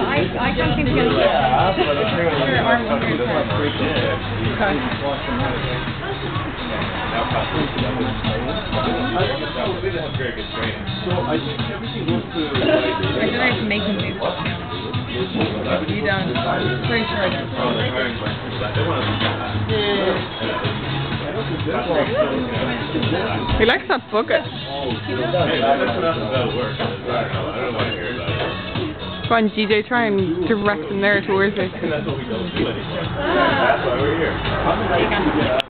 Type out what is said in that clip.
I can't think of it. Yeah, but Your arm was very tight. Very good training. So I think everything goes to I feel like it's making me. You don't. Pretty sure I don't. He likes that bucket. Come on, GJ, try and direct him there towards it. That's what we don't do anymore. That's why we're here.